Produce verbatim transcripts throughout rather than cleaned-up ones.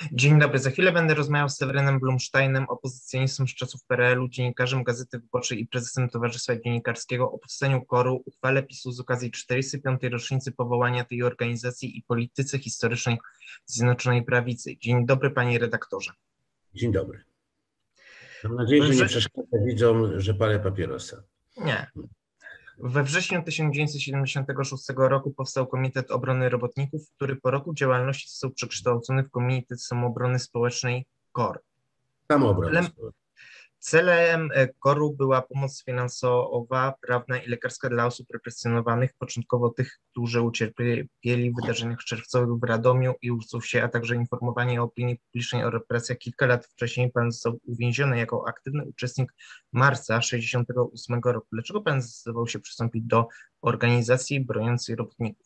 Dzień dobry, za chwilę będę rozmawiał z Sewerynem Blumsteinem, opozycjonistą z czasów P R L u, dziennikarzem Gazety Wyborczej i prezesem Towarzystwa Dziennikarskiego o powstaniu KOR-u, uchwale PiS-u z okazji czterdziestej piątej rocznicy powołania tej organizacji i polityce historycznej Zjednoczonej Prawicy. Dzień dobry, panie redaktorze. Dzień dobry. Mam nadzieję, że nie przeszkadza widzom, że palę papierosa. Nie. We wrześniu tysiąc dziewięćset siedemdziesiątego szóstego roku powstał Komitet Obrony Robotników, który po roku działalności został przekształcony w Komitet Samoobrony Społecznej KOR. Samoobrony Społecznej. Celem KOR-u była pomoc finansowa, prawna i lekarska dla osób represjonowanych, początkowo tych, którzy ucierpieli w wydarzeniach czerwcowych w Radomiu i Ursusie, a także informowanie opinii publicznej o represjach. Kilka lat wcześniej pan został uwięziony jako aktywny uczestnik marca tysiąc dziewięćset sześćdziesiątego ósmego roku. Dlaczego pan zdecydował się przystąpić do organizacji broniącej robotników?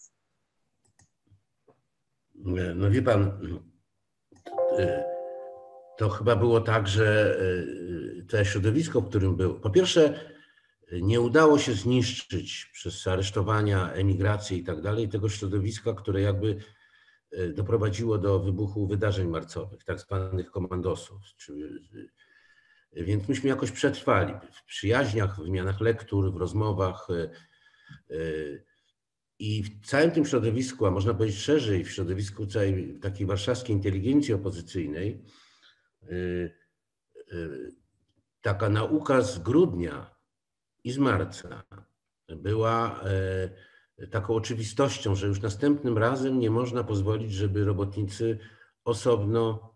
No wie pan, to chyba było tak, że to środowisko, w którym był, po pierwsze nie udało się zniszczyć przez aresztowania, emigrację i tak dalej tego środowiska, które jakby doprowadziło do wybuchu wydarzeń marcowych, tak zwanych komandosów. Więc myśmy jakoś przetrwali w przyjaźniach, w wymianach lektur, w rozmowach i w całym tym środowisku, a można powiedzieć szerzej, w środowisku całej takiej warszawskiej inteligencji opozycyjnej, taka nauka z grudnia i z marca była taką oczywistością, że już następnym razem nie można pozwolić, żeby robotnicy osobno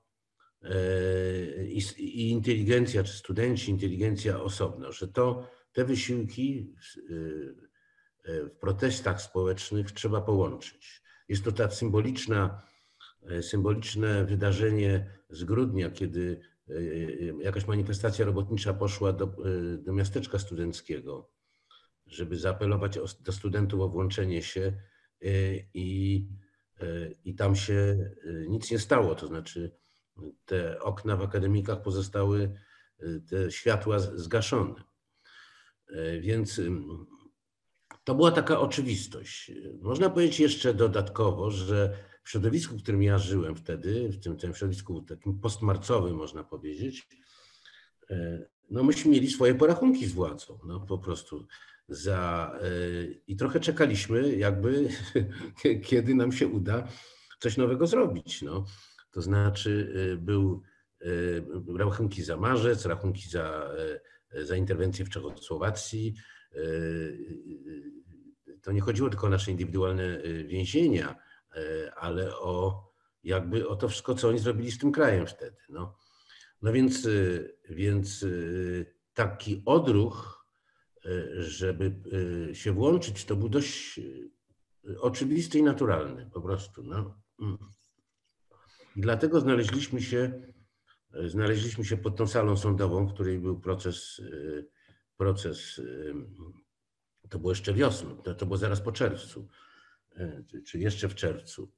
i inteligencja, czy studenci, inteligencja osobno, że to te wysiłki w protestach społecznych trzeba połączyć. Jest to ta symboliczna, symboliczne wydarzenie z grudnia, kiedy jakaś manifestacja robotnicza poszła do, do miasteczka studenckiego, żeby zaapelować do studentów o włączenie się i, i tam się nic nie stało. To znaczy te okna w akademikach pozostały, te światła zgaszone. Więc to była taka oczywistość. Można powiedzieć jeszcze dodatkowo, że w środowisku, w którym ja żyłem wtedy, w tym, tym środowisku takim postmarcowym, można powiedzieć, no myśmy mieli swoje porachunki z władzą, no po prostu. Za, i trochę czekaliśmy, jakby kiedy nam się uda coś nowego zrobić. No. To znaczy był rachunki za marzec, rachunki za, za interwencję w Czechosłowacji. To nie chodziło tylko o nasze indywidualne więzienia, ale o jakby o to wszystko, co oni zrobili z tym krajem wtedy. No, no więc, więc taki odruch, żeby się włączyć, to był dość oczywisty i naturalny po prostu. No. I dlatego znaleźliśmy się, znaleźliśmy się pod tą salą sądową, w której był proces, proces to było jeszcze wiosną, to, to było zaraz po czerwcu, czyli jeszcze w czerwcu.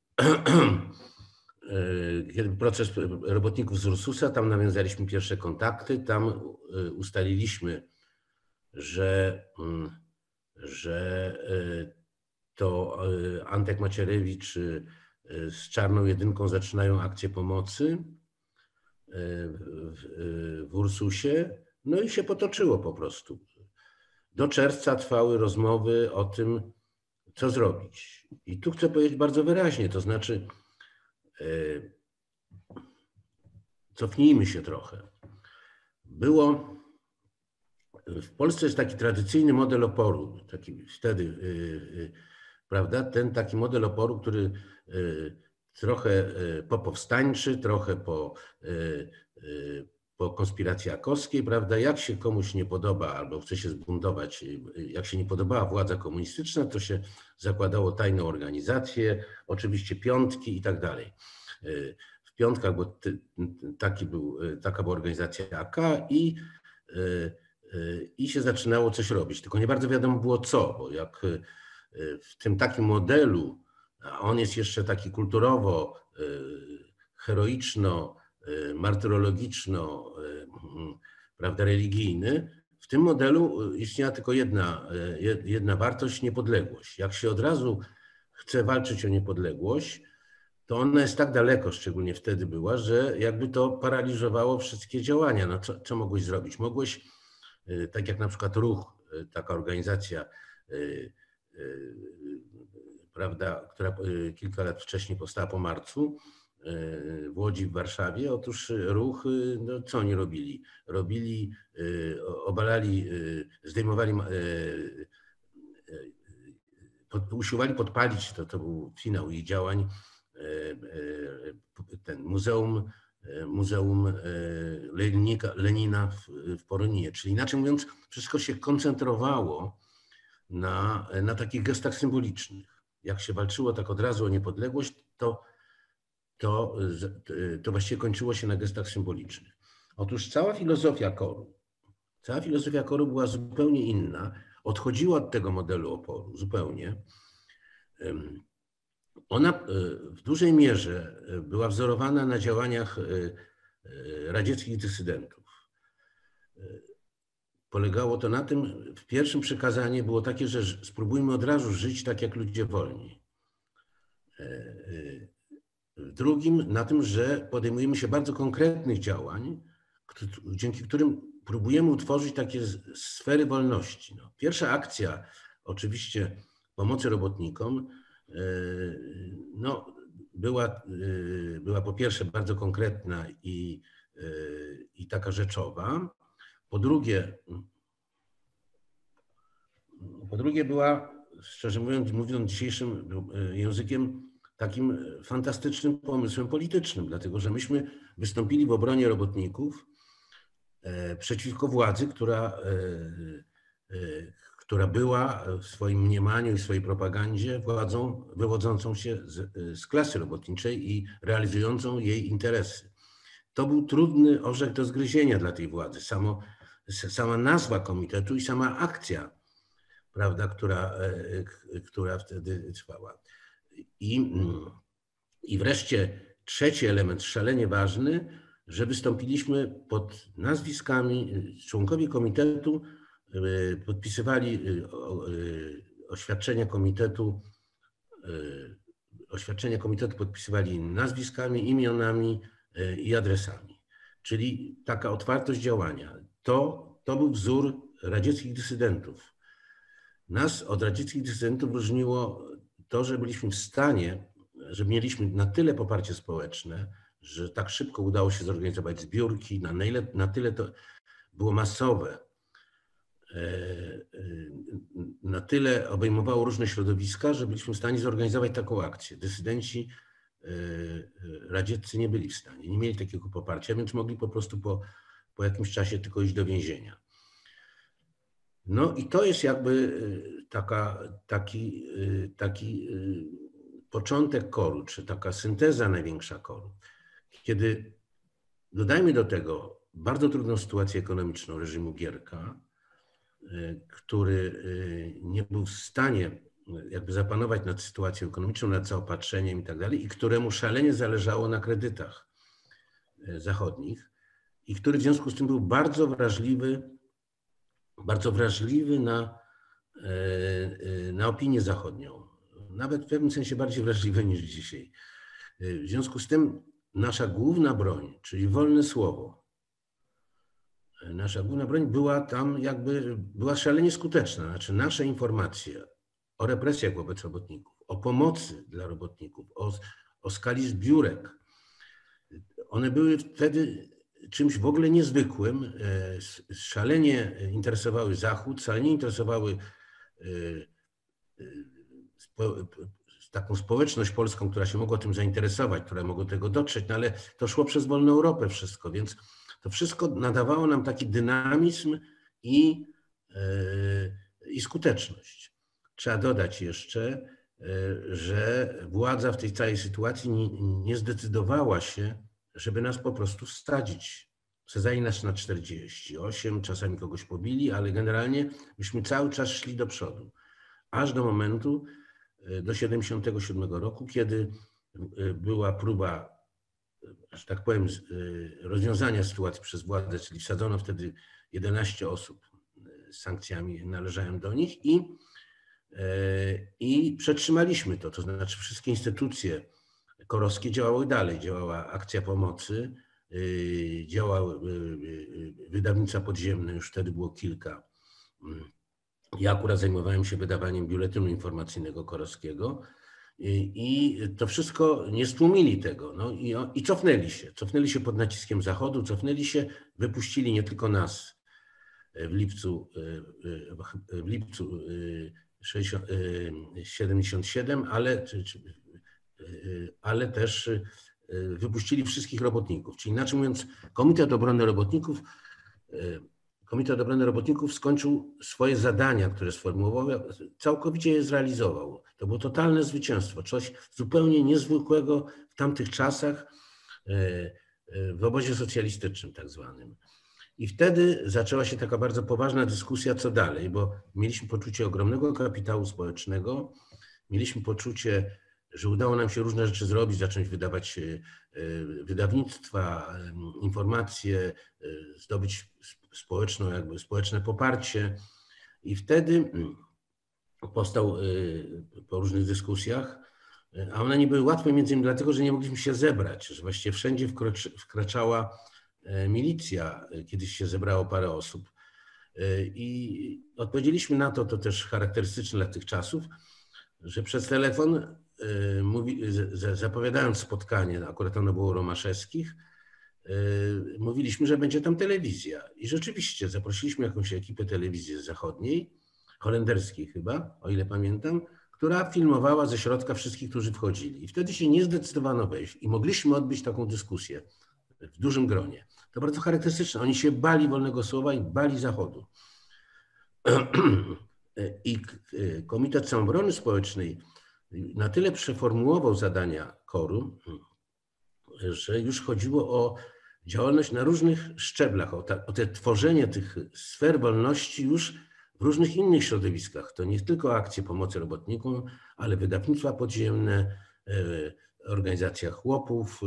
Kiedy proces robotników z Ursusa, tam nawiązaliśmy pierwsze kontakty, tam ustaliliśmy, że, że to Antek Macierewicz z Czarną Jedynką zaczynają akcję pomocy w, w Ursusie, no i się potoczyło po prostu. Do czerwca trwały rozmowy o tym, co zrobić. I tu chcę powiedzieć bardzo wyraźnie, to znaczy cofnijmy się trochę. Było, w Polsce jest taki tradycyjny model oporu, taki wtedy, prawda, ten taki model oporu, który trochę popowstańczy, trochę po, po konspiracji akowskiej, prawda, jak się komuś nie podoba albo chce się zbuntować, jak się nie podobała władza komunistyczna, to się zakładało tajną organizację, oczywiście piątki i tak dalej. W piątkach, bo taki był, taka była organizacja A K i, i się zaczynało coś robić, tylko nie bardzo wiadomo było co, bo jak w tym takim modelu, a on jest jeszcze taki kulturowo, heroiczno, martyrologiczno, prawda, religijny, w tym modelu istniała tylko jedna, jedna wartość, niepodległość. Jak się od razu chce walczyć o niepodległość, to ona jest tak daleko, szczególnie wtedy była, że jakby to paraliżowało wszystkie działania. No co, co mogłeś zrobić? Mogłeś, tak jak na przykład Ruch, taka organizacja, prawda, która kilka lat wcześniej powstała po marcu w Łodzi, w Warszawie. Otóż Ruch, no co oni robili? Robili, obalali, zdejmowali, pod, usiłowali podpalić, to, to był finał jej działań, ten muzeum, muzeum Lenika, Lenina w, w Poroninie. Czyli inaczej mówiąc, wszystko się koncentrowało na, na takich gestach symbolicznych. Jak się walczyło tak od razu o niepodległość, to, to, to właściwie kończyło się na gestach symbolicznych. Otóż cała filozofia KOR-u, cała filozofia KOR-u była zupełnie inna, odchodziła od tego modelu oporu zupełnie. Ona w dużej mierze była wzorowana na działaniach radzieckich dysydentów. Polegało to na tym, w pierwszym przekazanie było takie, że spróbujmy od razu żyć tak jak ludzie wolni. W drugim na tym, że podejmujemy się bardzo konkretnych działań, dzięki którym próbujemy utworzyć takie sfery wolności. No, pierwsza akcja oczywiście pomocy robotnikom no, była, była po pierwsze bardzo konkretna i, i taka rzeczowa. Po drugie, po drugie była, szczerze mówiąc, mówiąc dzisiejszym językiem, takim fantastycznym pomysłem politycznym, dlatego że myśmy wystąpili w obronie robotników przeciwko władzy, która, która była w swoim mniemaniu i swojej propagandzie władzą wywodzącą się z, z klasy robotniczej i realizującą jej interesy. To był trudny orzech do zgryzienia dla tej władzy. Samo, sama nazwa komitetu i sama akcja, prawda, która, która wtedy trwała. I, I wreszcie trzeci element, szalenie ważny, że wystąpiliśmy pod nazwiskami, członkowie komitetu podpisywali oświadczenia komitetu, oświadczenia komitetu podpisywali nazwiskami, imionami i adresami. Czyli taka otwartość działania. To, to był wzór radzieckich dysydentów. Nas od radzieckich dysydentów różniło to, że byliśmy w stanie, że mieliśmy na tyle poparcie społeczne, że tak szybko udało się zorganizować zbiórki, na, najlep- na tyle to było masowe, na tyle obejmowało różne środowiska, że byliśmy w stanie zorganizować taką akcję. Dysydenci radzieccy nie byli w stanie, nie mieli takiego poparcia, więc mogli po prostu po, po jakimś czasie tylko iść do więzienia. No i to jest jakby taka, taki, taki początek KOR-u, czy taka synteza największa KOR-u. Kiedy dodajmy do tego bardzo trudną sytuację ekonomiczną reżimu Gierka, który nie był w stanie jakby zapanować nad sytuacją ekonomiczną, nad zaopatrzeniem i tak dalej, i któremu szalenie zależało na kredytach zachodnich i który w związku z tym był bardzo wrażliwy, bardzo wrażliwy na, na opinię zachodnią. Nawet w pewnym sensie bardziej wrażliwy niż dzisiaj. W związku z tym nasza główna broń, czyli wolne słowo, nasza główna broń była tam jakby, była szalenie skuteczna. Znaczy nasze informacje o represjach wobec robotników, o pomocy dla robotników, o, o skali zbiórek, one były wtedy czymś w ogóle niezwykłym. Szalenie interesowały Zachód, szalenie interesowały taką społeczność polską, która się mogła tym zainteresować, która mogła do tego dotrzeć, no ale to szło przez wolną Europę wszystko, więc to wszystko nadawało nam taki dynamizm i, i skuteczność. Trzeba dodać jeszcze, że władza w tej całej sytuacji nie, nie zdecydowała się, żeby nas po prostu wsadzić. Wsadzali nas na czterdzieści osiem, czasami kogoś pobili, ale generalnie myśmy cały czas szli do przodu. Aż do momentu, do siedemdziesiątego siódmego roku, kiedy była próba, że tak powiem, rozwiązania sytuacji przez władzę, czyli wsadzono wtedy jedenaście osób z sankcjami, należałem do nich i, i przetrzymaliśmy to. To znaczy wszystkie instytucje Korowskie działały dalej. Działała Akcja Pomocy, działały wydawnictwa podziemne, już wtedy było kilka. Ja akurat zajmowałem się wydawaniem biuletynu informacyjnego Korowskiego i to wszystko nie stłumili tego. No i, i cofnęli się. Cofnęli się pod naciskiem Zachodu, cofnęli się, wypuścili nie tylko nas w lipcu, w lipcu siedemdziesiąt siedem, ale, ale też wypuścili wszystkich robotników. Czyli inaczej mówiąc, Komitet Obrony Robotników Komitet Obrony Robotników skończył swoje zadania, które sformułował, całkowicie je zrealizował. To było totalne zwycięstwo, coś zupełnie niezwykłego w tamtych czasach w obozie socjalistycznym tak zwanym. I wtedy zaczęła się taka bardzo poważna dyskusja, co dalej, bo mieliśmy poczucie ogromnego kapitału społecznego, mieliśmy poczucie, że udało nam się różne rzeczy zrobić, zacząć wydawać wydawnictwa, informacje, zdobyć społeczną, jakby społeczne poparcie. I wtedy powstał po różnych dyskusjach, a one nie były łatwe między innymi dlatego, że nie mogliśmy się zebrać, że właściwie wszędzie wkraczała milicja, kiedyś się zebrało parę osób. I odpowiedzieliśmy na to, to też charakterystyczne dla tych czasów, że przez telefon mówi, zapowiadając spotkanie, akurat ono było Romaszewskich, mówiliśmy, że będzie tam telewizja. I rzeczywiście zaprosiliśmy jakąś ekipę telewizji zachodniej, holenderskiej chyba, o ile pamiętam, która filmowała ze środka wszystkich, którzy wchodzili. I wtedy się nie zdecydowano wejść i mogliśmy odbyć taką dyskusję w dużym gronie. To bardzo charakterystyczne. Oni się bali wolnego słowa i bali Zachodu. I Komitet Samoobrony Społecznej na tyle przeformułował zadania KOR-u, że już chodziło o działalność na różnych szczeblach, o, ta, o te tworzenie tych sfer wolności już w różnych innych środowiskach. To nie tylko akcje pomocy robotnikom, ale wydawnictwa podziemne, organizacja chłopów,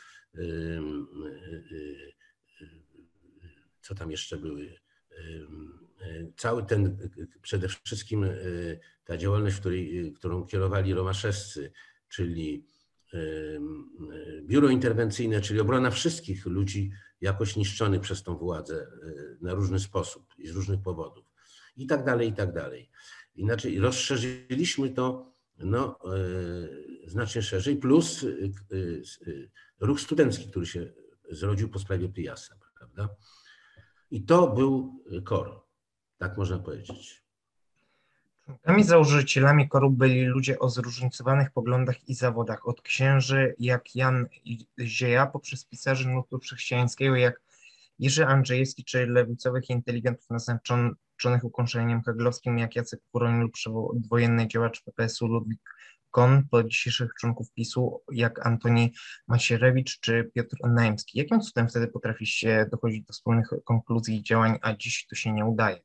co tam jeszcze były, cały ten, przede wszystkim ta działalność, której, którą kierowali Romaszewscy, czyli biuro interwencyjne, czyli obrona wszystkich ludzi jakoś niszczonych przez tą władzę na różny sposób i z różnych powodów. I tak dalej, i tak dalej. Inaczej rozszerzyliśmy to no, znacznie szerzej, plus ruch studencki, który się zrodził po sprawie Pyjasa, prawda? I to był KOR, tak można powiedzieć. Członkami założycielami KOR-u byli ludzie o zróżnicowanych poglądach i zawodach, od księży jak Jan Zieja, poprzez pisarzy nurtu chrześcijańskiego jak Jerzy Andrzejewski, czy lewicowych inteligentów naznaczonych ukąszeniem heglowskim jak Jacek Kuroń lub przedwojenny działacz P P S-u Ludwik Cohn, po dzisiejszych członków PiS-u jak Antoni Macierewicz czy Piotr Naimski. Jakim cudem wtedy potrafi się dochodzić do wspólnych konkluzji i działań, a dziś to się nie udaje?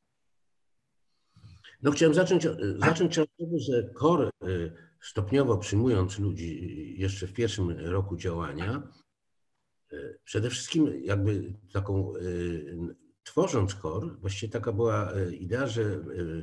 No chciałem zacząć, zacząć od tego, że KOR stopniowo przyjmując ludzi jeszcze w pierwszym roku działania, przede wszystkim jakby taką, tworząc KOR, właściwie taka była idea, że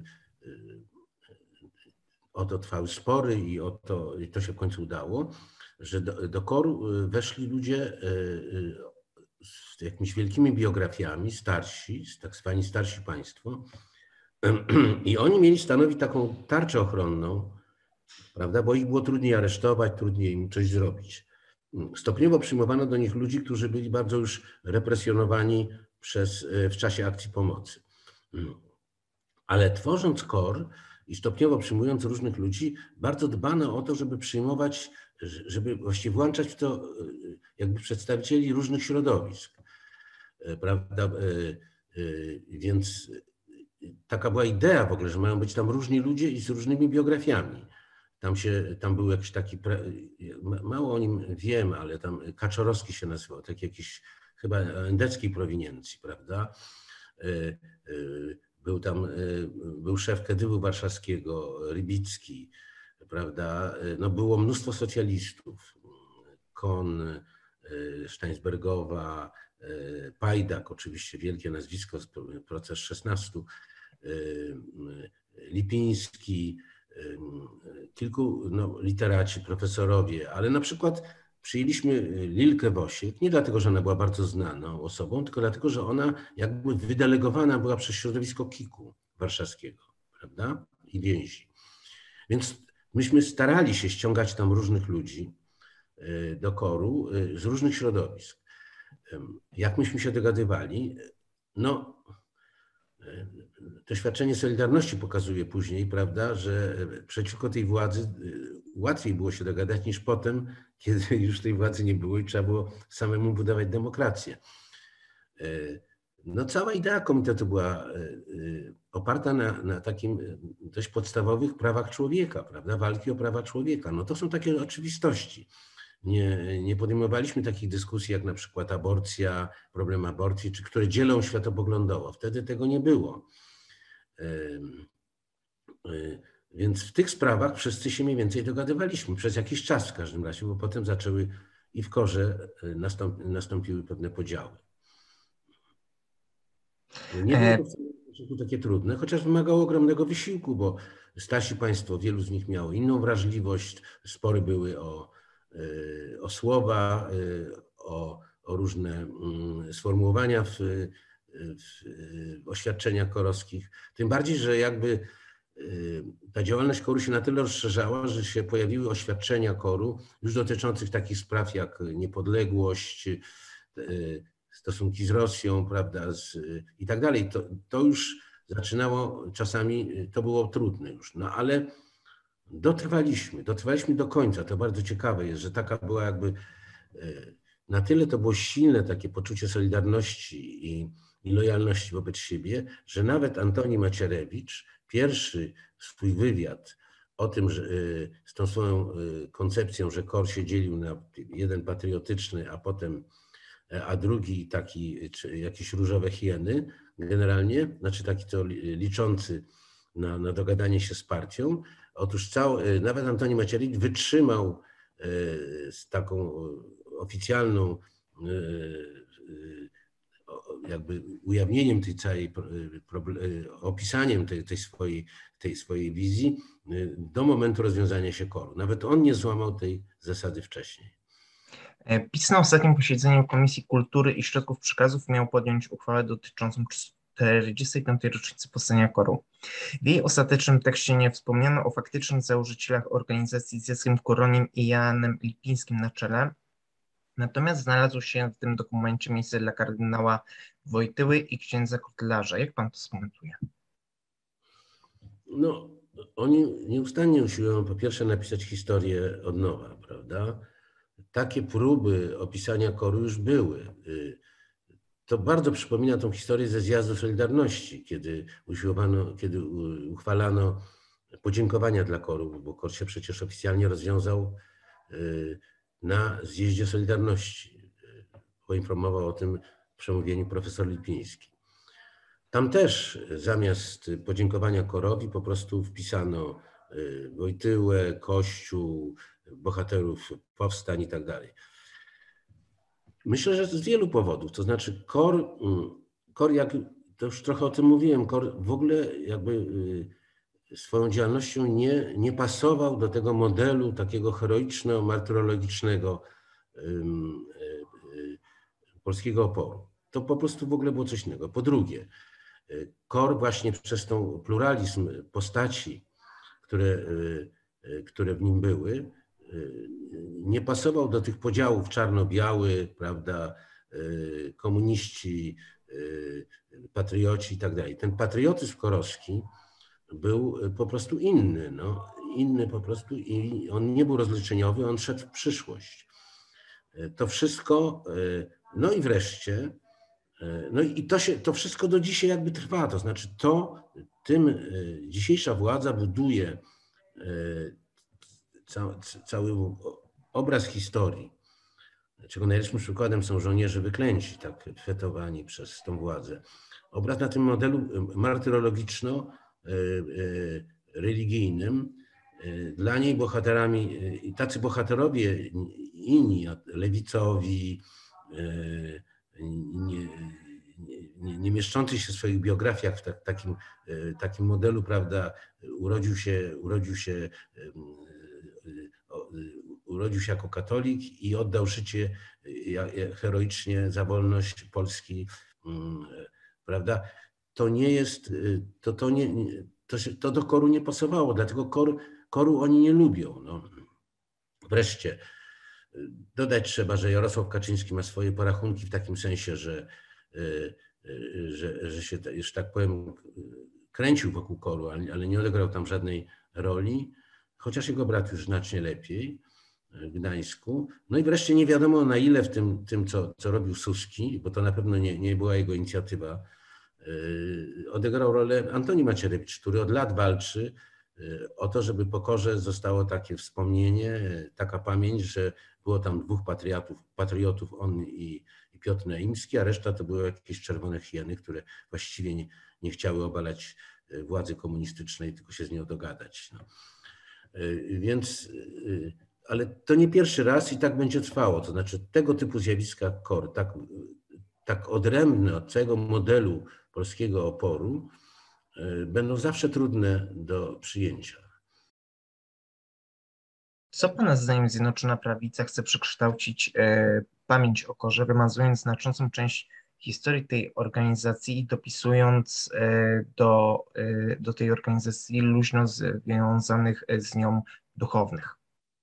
o to trwały spory i o to, i to się w końcu udało, że do, do KOR-u weszli ludzie z jakimiś wielkimi biografiami, starsi, tak zwani starsi państwo, i oni mieli stanowić taką tarczę ochronną, prawda, bo ich było trudniej aresztować, trudniej im coś zrobić. Stopniowo przyjmowano do nich ludzi, którzy byli bardzo już represjonowani przez, w czasie akcji pomocy. Ale tworząc KOR i stopniowo przyjmując różnych ludzi, bardzo dbano o to, żeby przyjmować, żeby właściwie włączać w to jakby przedstawicieli różnych środowisk, prawda, więc taka była idea w ogóle, że mają być tam różni ludzie i z różnymi biografiami. Tam, się, tam był jakiś taki, mało o nim wiem, ale tam Kaczorowski się nazywał, taki jakiś chyba endeckiej prowiniencji, prawda? Był tam, był szef Kedywu Warszawskiego, Rybicki, prawda? No było mnóstwo socjalistów, Kohn, Steinsbergowa, Pajdak, oczywiście wielkie nazwisko, proces szesnastu, Lipiński, kilku no, literaci, profesorowie, ale na przykład przyjęliśmy Lilkę Wosiek nie dlatego, że ona była bardzo znaną osobą, tylko dlatego, że ona jakby wydelegowana była przez środowisko kiku warszawskiego, prawda? I więzi. Więc myśmy starali się ściągać tam różnych ludzi do KOR-u z różnych środowisk. Jak myśmy się dogadywali? No, doświadczenie Solidarności pokazuje później, prawda, że przeciwko tej władzy łatwiej było się dogadać niż potem, kiedy już tej władzy nie było i trzeba było samemu budować demokrację. No, cała idea komitetu była oparta na, na takim dość podstawowych prawach człowieka, prawda, walki o prawa człowieka. No to są takie oczywistości. Nie, nie podejmowaliśmy takich dyskusji jak na przykład aborcja, problem aborcji, czy które dzielą światopoglądowo. Wtedy tego nie było. Więc w tych sprawach wszyscy się mniej więcej dogadywaliśmy przez jakiś czas w każdym razie, bo potem zaczęły i w KOR-ze nastąp, nastąpiły pewne podziały. Nie było to takie trudne, chociaż wymagało ogromnego wysiłku, bo starsi państwo, wielu z nich miało inną wrażliwość, spory były o, o słowa, o, o różne sformułowania w, w oświadczeniach korowskich. Tym bardziej, że jakby ta działalność KOR-u się na tyle rozszerzała, że się pojawiły oświadczenia KOR-u już dotyczących takich spraw jak niepodległość, stosunki z Rosją, prawda, z, i tak dalej. To, to już zaczynało czasami, to było trudne już, no ale dotrwaliśmy, dotrwaliśmy do końca. To bardzo ciekawe jest, że taka była jakby, na tyle to było silne takie poczucie solidarności i, i lojalności wobec siebie, że nawet Antoni Macierewicz pierwszy swój wywiad o tym, że z tą swoją koncepcją, że KOR się dzielił na jeden patriotyczny, a potem a drugi taki, czy jakieś różowe hieny generalnie, znaczy taki to liczący na, na dogadanie się z partią. Otóż cały, nawet Antoni Macierewicz wytrzymał z taką oficjalną jakby ujawnieniem tej całej, opisaniem tej, tej, swojej, tej swojej wizji do momentu rozwiązania się KOR-u. Nawet on nie złamał tej zasady wcześniej. PiS na ostatnim posiedzeniu Komisji Kultury i Środków Przekazu miał podjąć uchwałę dotyczącą czterdziestej piątej rocznicy powstania KOR-u. W jej ostatecznym tekście nie wspomniano o faktycznych założycielach organizacji z Jackiem Kuroniem i Janem Lipińskim na czele, natomiast znalazło się w tym dokumencie miejsce dla kardynała Wojtyły i księdza Kotlarza. Jak pan to skomentuje? No, oni nieustannie usiłują po pierwsze napisać historię od nowa, prawda? Takie próby opisania KOR-u już były. To bardzo przypomina tą historię ze zjazdu Solidarności, kiedy usiłowano, kiedy uchwalano podziękowania dla KOR-u, bo KOR się przecież oficjalnie rozwiązał na zjeździe Solidarności. Poinformował o tym w przemówieniu profesor Lipiński. Tam też zamiast podziękowania KOR-owi po prostu wpisano Wojtyłę, Kościół, bohaterów powstań i tak dalej. Myślę, że z wielu powodów, to znaczy KOR, KOR jak to już trochę o tym mówiłem, KOR w ogóle jakby swoją działalnością nie, nie pasował do tego modelu takiego heroiczno-martyrologicznego polskiego oporu. To po prostu w ogóle było coś innego. Po drugie, KOR właśnie przez tą pluralizm postaci, które, które w nim były, nie pasował do tych podziałów czarno-biały, prawda, komuniści, patrioci i tak dalej. Ten patriotyzm korowski był po prostu inny, no, inny po prostu i on nie był rozliczeniowy, on szedł w przyszłość. To wszystko, no i wreszcie, no i to, się, to wszystko do dzisiaj jakby trwa, to znaczy to, tym dzisiejsza władza buduje cały, cały obraz historii, czego najlepszym przykładem są żołnierze wyklęci, tak fetowani przez tą władzę. Obraz na tym modelu martyrologiczno-religijnym. Dla niej bohaterami, i tacy bohaterowie inni, lewicowi, nie, nie, nie mieszczący się w swoich biografiach w tak, takim, takim modelu, prawda, urodził się, urodził się urodził się jako katolik i oddał życie heroicznie za wolność Polski, prawda? To nie jest, to, to, nie, to, się, to do koru nie pasowało, dlatego kor, koru oni nie lubią. No. Wreszcie dodać trzeba, że Jarosław Kaczyński ma swoje porachunki w takim sensie, że, że, że się, że tak powiem, kręcił wokół koru, ale nie odegrał tam żadnej roli, chociaż jego brat już znacznie lepiej w Gdańsku. No i wreszcie nie wiadomo, na ile w tym, tym co, co robił Suski, bo to na pewno nie, nie była jego inicjatywa, odegrał rolę Antoni Macierewicz, który od lat walczy o to, żeby po korze zostało takie wspomnienie, taka pamięć, że było tam dwóch patriotów, patriotów on i, i Piotr Naimski, a reszta to były jakieś czerwone hieny, które właściwie nie, nie chciały obalać władzy komunistycznej, tylko się z nią dogadać. No. Więc, ale to nie pierwszy raz i tak będzie trwało. To znaczy tego typu zjawiska KOR, tak, tak odrębne od całego modelu polskiego oporu, będą zawsze trudne do przyjęcia. Co Pana zdaniem Zjednoczona Prawica chce przekształcić e, pamięć o KOR-ze, wymazując znaczącą część historii tej organizacji i dopisując e, do, e, do tej organizacji luźno związanych z nią duchownych?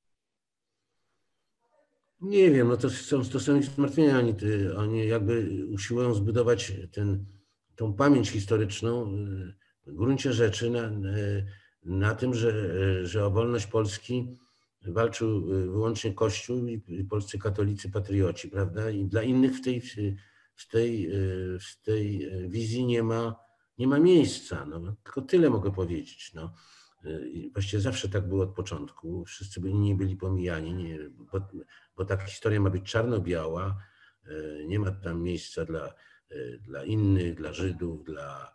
Nie wiem, no to są, to są ich zmartwienia. Oni, oni jakby usiłują zbudować ten, tą pamięć historyczną w gruncie rzeczy na, na tym, że, że o wolność Polski walczył wyłącznie Kościół i polscy katolicy patrioci, prawda? I dla innych w tej, w tej, w tej wizji nie ma, nie ma miejsca. No, tylko tyle mogę powiedzieć. No. I właściwie zawsze tak było od początku. Wszyscy byli, nie byli pomijani, nie, bo, bo ta historia ma być czarno-biała. Nie ma tam miejsca dla, dla innych, dla Żydów, dla,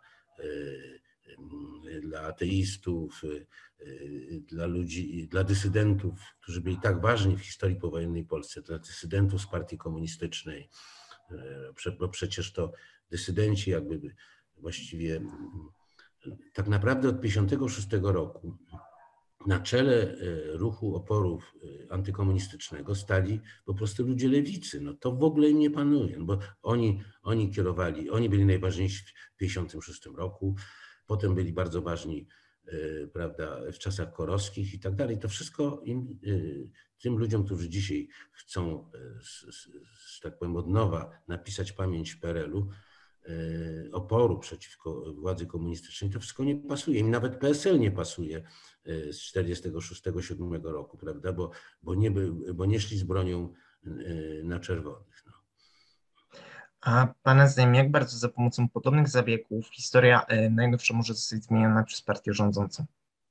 dla ateistów, dla ludzi, dla dysydentów, którzy byli tak ważni w historii powojennej Polsce, dla dysydentów z partii komunistycznej, bo przecież to dysydenci jakby właściwie tak naprawdę od tysiąc dziewięćset pięćdziesiątego szóstego roku na czele ruchu oporów antykomunistycznego stali po prostu ludzie lewicy. No to w ogóle im nie panuje, bo oni, oni kierowali, oni byli najważniejsi w tysiąc dziewięćset pięćdziesiątym szóstym roku, potem byli bardzo ważni, prawda, w czasach korowskich i tak dalej. To wszystko im, tym ludziom, którzy dzisiaj chcą, że tak powiem, od nowa napisać pamięć P R L-u, oporu przeciwko władzy komunistycznej, to wszystko nie pasuje. Im nawet P S L nie pasuje z tysiąc dziewięćset czterdziestego szóstego siódmego roku, prawda, bo, bo, nie, by, bo nie szli z bronią na czerwonych. No. A Pana zdaniem, jak bardzo za pomocą podobnych zabiegów historia najnowsza może zostać zmieniona przez partię rządzącą?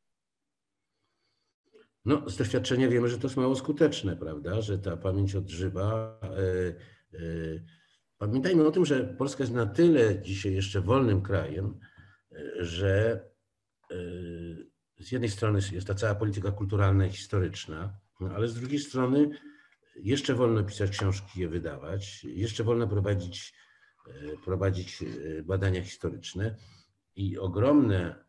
No, z doświadczenia wiemy, że to jest mało skuteczne, prawda, że ta pamięć odżywa. Pamiętajmy o tym, że Polska jest na tyle dzisiaj jeszcze wolnym krajem, że z jednej strony jest ta cała polityka kulturalna i historyczna, no ale z drugiej strony jeszcze wolno pisać książki, je wydawać, jeszcze wolno prowadzić, prowadzić badania historyczne i ogromne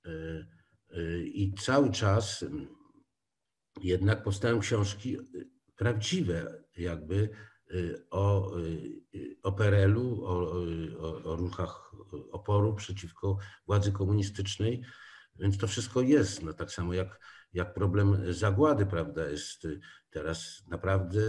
i cały czas jednak powstają książki prawdziwe jakby o, o P R L-u, o, o, o ruchach oporu przeciwko władzy komunistycznej, więc to wszystko jest, no tak samo jak, jak problem zagłady, prawda, jest teraz naprawdę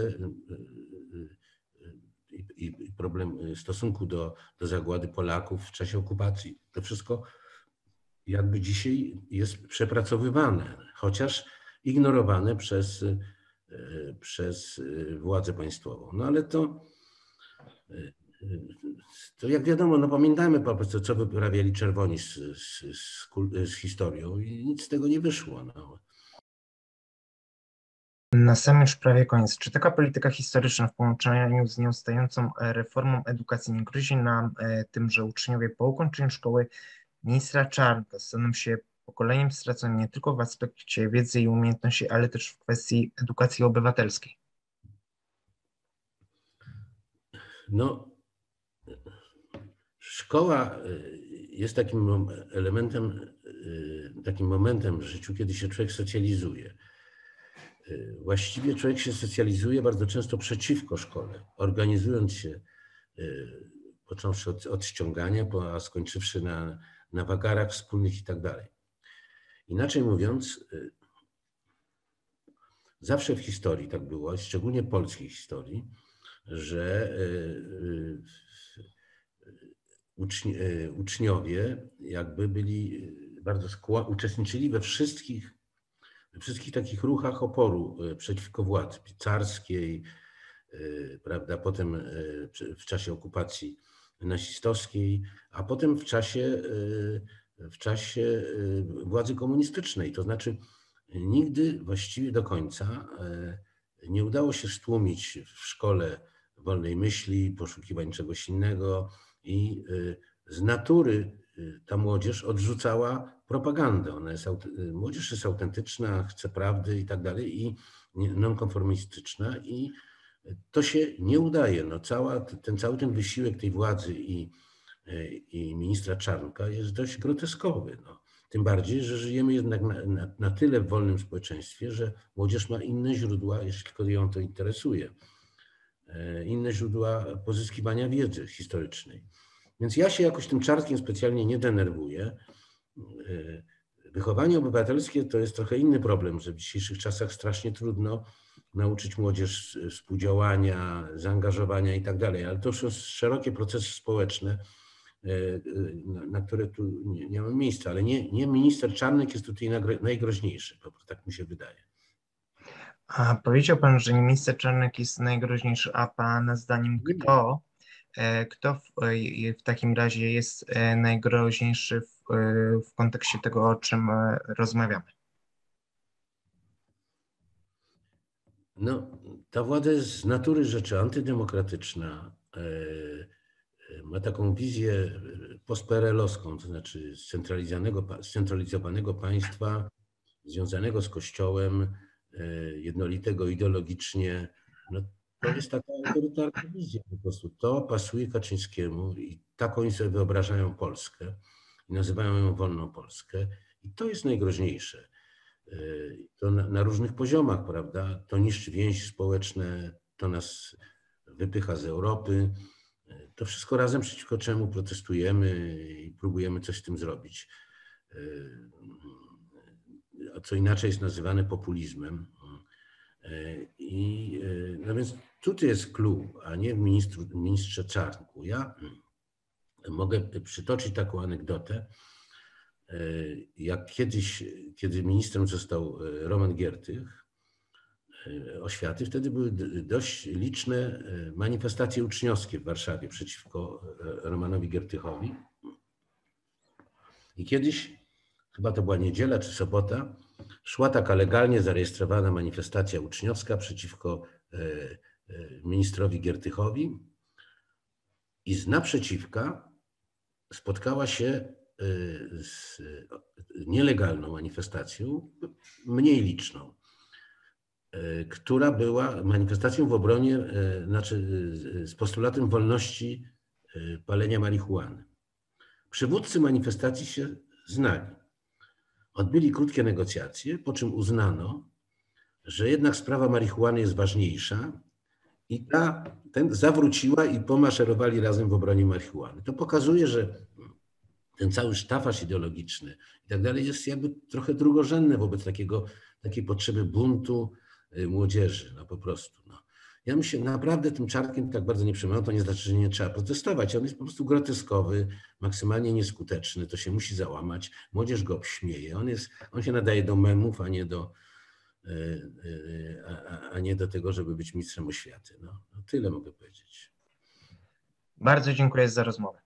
i, i problem stosunku do, do zagłady Polaków w czasie okupacji. To wszystko jakby dzisiaj jest przepracowywane, chociaż ignorowane przez, przez władzę państwową. No ale to, to jak wiadomo, no pamiętamy po prostu, co wyprawiali czerwoni z, z, z, z historią i nic z tego nie wyszło. No. Na sam już prawie koniec. Czy taka polityka historyczna w połączeniu z nią stającą reformą edukacji nie grozi nam tym, że uczniowie po ukończeniu szkoły ministra Czarnka staną się pokoleniem straconym nie tylko w aspekcie wiedzy i umiejętności, ale też w kwestii edukacji obywatelskiej? No, szkoła jest takim elementem, takim momentem w życiu, kiedy się człowiek socjalizuje. Właściwie człowiek się socjalizuje bardzo często przeciwko szkole, organizując się, począwszy od, od ściągania, a skończywszy na, na wagarach wspólnych i tak dalej. Inaczej mówiąc, zawsze w historii tak było, szczególnie polskiej historii, że uczniowie jakby byli bardzo skłonni, uczestniczyli we wszystkich, we wszystkich takich ruchach oporu przeciwko władzy carskiej, prawda, potem w czasie okupacji nazistowskiej, a potem w czasie, w czasie władzy komunistycznej. To znaczy nigdy właściwie do końca nie udało się stłumić w szkole wolnej myśli, poszukiwań czegoś innego i z natury ta młodzież odrzucała propagandę. Ona jest, młodzież jest autentyczna, chce prawdy i tak dalej, i nonkonformistyczna, i to się nie udaje. No, cała, ten, cały ten wysiłek tej władzy i, i ministra Czarnka jest dość groteskowy. No. Tym bardziej, że żyjemy jednak na, na, na tyle w wolnym społeczeństwie, że młodzież ma inne źródła, jeśli tylko ją to interesuje, inne źródła pozyskiwania wiedzy historycznej. Więc ja się jakoś tym Czarnkiem specjalnie nie denerwuję. Wychowanie obywatelskie to jest trochę inny problem, że w dzisiejszych czasach strasznie trudno nauczyć młodzież współdziałania, zaangażowania i tak dalej, ale to już są szerokie procesy społeczne, na które tu nie, nie ma miejsca, ale nie, nie minister Czarnek jest tutaj najgroźniejszy, tak mi się wydaje. A powiedział pan, że nie minister Czarnek jest najgroźniejszy, a pana zdaniem kto, kto w, w takim razie jest najgroźniejszy w, w kontekście tego, o czym rozmawiamy? No, ta władza jest z natury rzeczy antydemokratyczna, ma taką wizję postperelowską, to znaczy scentralizowanego państwa, związanego z Kościołem, jednolitego ideologicznie. No, to jest taka autorytarna wizja po prostu. To pasuje Kaczyńskiemu i tak oni sobie wyobrażają Polskę i nazywają ją wolną Polskę, i to jest najgroźniejsze. To na, na różnych poziomach, prawda? To niszczy więzi społeczne, to nas wypycha z Europy. To wszystko razem, przeciwko czemu protestujemy i próbujemy coś z tym zrobić. A co inaczej jest nazywane populizmem. I, no więc tutaj jest clue, a nie w ministru, ministrze Czarnku. Ja mogę przytoczyć taką anegdotę. Jak kiedyś, kiedy ministrem został Roman Giertych oświaty, wtedy były dość liczne manifestacje uczniowskie w Warszawie przeciwko Romanowi Giertychowi. I kiedyś, chyba to była niedziela czy sobota, szła taka legalnie zarejestrowana manifestacja uczniowska przeciwko ministrowi Giertychowi i z naprzeciwka spotkała się z nielegalną manifestacją, mniej liczną, która była manifestacją w obronie, znaczy z postulatem wolności palenia marihuany. Przywódcy manifestacji się znali. Odbyli krótkie negocjacje, po czym uznano, że jednak sprawa marihuany jest ważniejsza, i ta ten zawróciła i pomaszerowali razem w obronie marihuany. To pokazuje, że ten cały sztafaż ideologiczny i tak dalej jest jakby trochę drugorzędny wobec takiego, takiej potrzeby buntu młodzieży, no po prostu. No. Ja bym się naprawdę tym Czarnkiem tak bardzo nie przejmował, to nie znaczy, że nie trzeba protestować. On jest po prostu groteskowy, maksymalnie nieskuteczny, to się musi załamać. Młodzież go obśmieje. On, jest, on się nadaje do memów, a nie do, a, a nie do tego, żeby być mistrzem oświaty. No, no tyle mogę powiedzieć. Bardzo dziękuję za rozmowę.